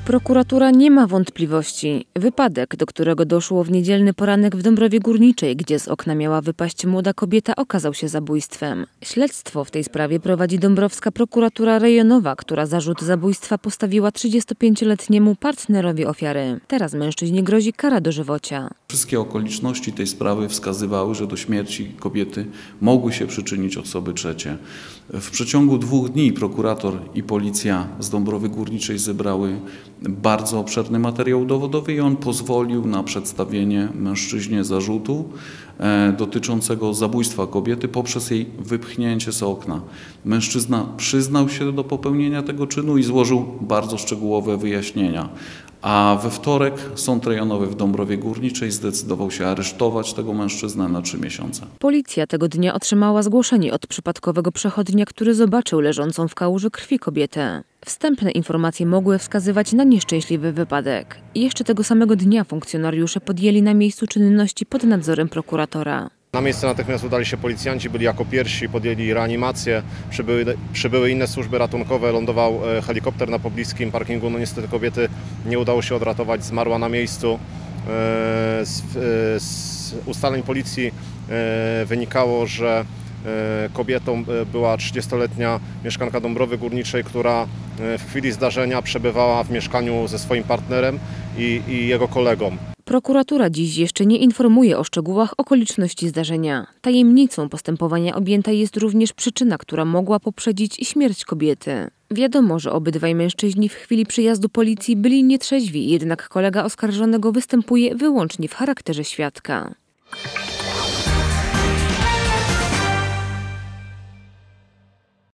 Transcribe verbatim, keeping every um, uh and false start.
Prokuratura nie ma wątpliwości. Wypadek, do którego doszło w niedzielny poranek w Dąbrowie Górniczej, gdzie z okna miała wypaść młoda kobieta, okazał się zabójstwem. Śledztwo w tej sprawie prowadzi dąbrowska prokuratura rejonowa, która zarzut zabójstwa postawiła trzydziestopięcioletniemu partnerowi ofiary. Teraz mężczyźnie grozi kara dożywocia. Wszystkie okoliczności tej sprawy wskazywały, że do śmierci kobiety mogły się przyczynić osoby trzecie. W przeciągu dwóch dni prokurator i policja z Dąbrowy Górniczej zebrały bardzo obszerny materiał dowodowy i on pozwolił na przedstawienie mężczyźnie zarzutu e, dotyczącego zabójstwa kobiety poprzez jej wypchnięcie z okna. Mężczyzna przyznał się do popełnienia tego czynu i złożył bardzo szczegółowe wyjaśnienia. A we wtorek Sąd Rejonowy w Dąbrowie Górniczej zdecydował się aresztować tego mężczyznę na trzy miesiące. Policja tego dnia otrzymała zgłoszenie od przypadkowego przechodnia, który zobaczył leżącą w kałuży krwi kobietę. Wstępne informacje mogły wskazywać na nieszczęśliwy wypadek. I jeszcze tego samego dnia funkcjonariusze podjęli na miejscu czynności pod nadzorem prokuratora. Na miejsce natychmiast udali się policjanci, byli jako pierwsi, podjęli reanimację, przybyły, przybyły inne służby ratunkowe, lądował helikopter na pobliskim parkingu. No niestety kobiety nie udało się odratować, zmarła na miejscu. Z, z ustaleń policji wynikało, że kobietą była trzydziestoletnia mieszkanka Dąbrowy Górniczej, która w chwili zdarzenia przebywała w mieszkaniu ze swoim partnerem i, i jego kolegą. Prokuratura dziś jeszcze nie informuje o szczegółach okoliczności zdarzenia. Tajemnicą postępowania objęta jest również przyczyna, która mogła poprzedzić śmierć kobiety. Wiadomo, że obydwaj mężczyźni w chwili przyjazdu policji byli nietrzeźwi, jednak kolega oskarżonego występuje wyłącznie w charakterze świadka.